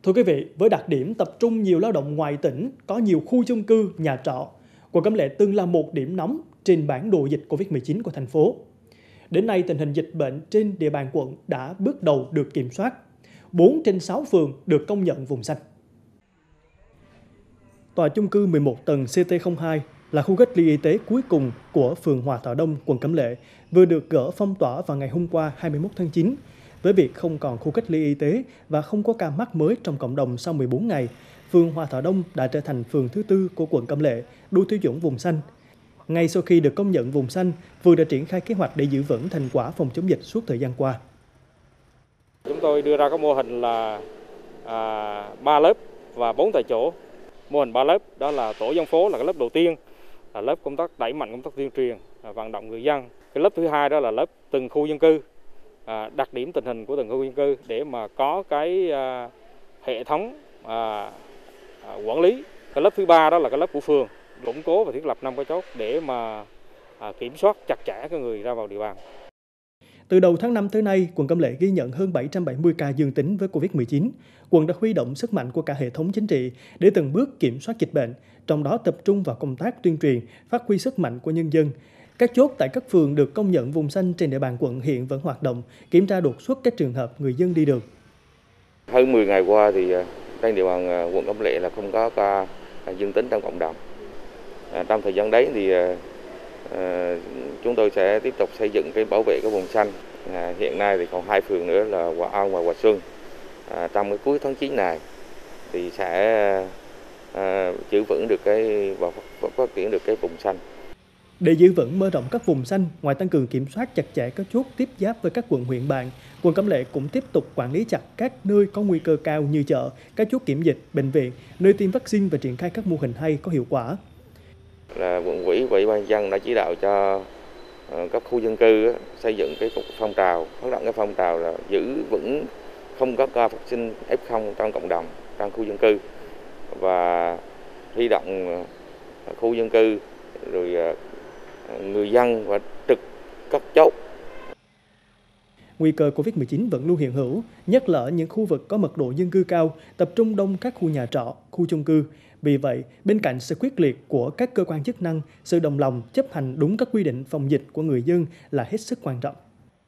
Thưa quý vị, với đặc điểm tập trung nhiều lao động ngoài tỉnh, có nhiều khu chung cư, nhà trọ, quận Cẩm Lệ từng là một điểm nóng trên bản đồ dịch Covid-19 của thành phố. Đến nay, tình hình dịch bệnh trên địa bàn quận đã bước đầu được kiểm soát. 4 trên 6 phường được công nhận vùng xanh. Tòa chung cư 11 tầng CT02 là khu cách ly y tế cuối cùng của phường Hòa Thọ Đông, quận Cẩm Lệ, vừa được gỡ phong tỏa vào ngày hôm qua 21 tháng 9. Với việc không còn khu cách ly y tế và không có ca mắc mới trong cộng đồng sau 14 ngày, phường Hòa Thọ Đông đã trở thành phường thứ tư của quận Cẩm Lệ, đủ tiêu chuẩn vùng xanh. Ngay sau khi được công nhận vùng xanh, phường đã triển khai kế hoạch để giữ vững thành quả phòng chống dịch suốt thời gian qua. Chúng tôi đưa ra cái mô hình là 3 lớp và 4 tại chỗ. Mô hình 3 lớp đó là tổ dân phố là cái lớp đầu tiên, là lớp công tác đẩy mạnh công tác tuyên truyền, vận động người dân. Cái lớp thứ hai đó là lớp từng khu dân cư, đặc điểm tình hình của từng khu dân cư để mà có cái hệ thống quản lý. Cái lớp thứ ba đó là cái lớp của phường, củng cố và thiết lập 5 cái chốt để mà kiểm soát chặt chẽ cái người ra vào địa bàn. Từ đầu tháng 5 tới nay, quận Cẩm Lệ ghi nhận hơn 770 ca dương tính với Covid-19. Quận đã huy động sức mạnh của cả hệ thống chính trị để từng bước kiểm soát dịch bệnh, trong đó tập trung vào công tác tuyên truyền, phát huy sức mạnh của nhân dân. Các chốt tại các phường được công nhận vùng xanh trên địa bàn quận hiện vẫn hoạt động, kiểm tra đột xuất các trường hợp người dân đi đường. Hơn 10 ngày qua thì trên địa bàn quận Cẩm Lệ là không có ca dương tính trong cộng đồng. Trong thời gian đấy thì chúng tôi sẽ tiếp tục xây dựng cái bảo vệ cái vùng xanh. Hiện nay thì còn 2 phường nữa là Hòa An và Hòa Xuân. Trong cái cuối tháng 9 này thì sẽ giữ vững được và phát triển được cái vùng xanh. Để giữ vững mở rộng các vùng xanh, ngoài tăng cường kiểm soát chặt chẽ các chốt tiếp giáp với các quận huyện bạn, quận Cẩm Lệ cũng tiếp tục quản lý chặt các nơi có nguy cơ cao như chợ, các chốt kiểm dịch, bệnh viện, nơi tiêm vaccine và triển khai các mô hình hay có hiệu quả. Là quận ủy và ủy ban nhân dân đã chỉ đạo cho các khu dân cư xây dựng cái phong trào, phát động cái phong trào là giữ vững không có ca phát sinh F0 trong cộng đồng, trong khu dân cư và huy động khu dân cư rồi người dân và trực các chốt. Nguy cơ Covid-19 vẫn luôn hiện hữu, nhất là ở những khu vực có mật độ dân cư cao, tập trung đông các khu nhà trọ, khu chung cư. Vì vậy, bên cạnh sự quyết liệt của các cơ quan chức năng, sự đồng lòng chấp hành đúng các quy định phòng dịch của người dân là hết sức quan trọng.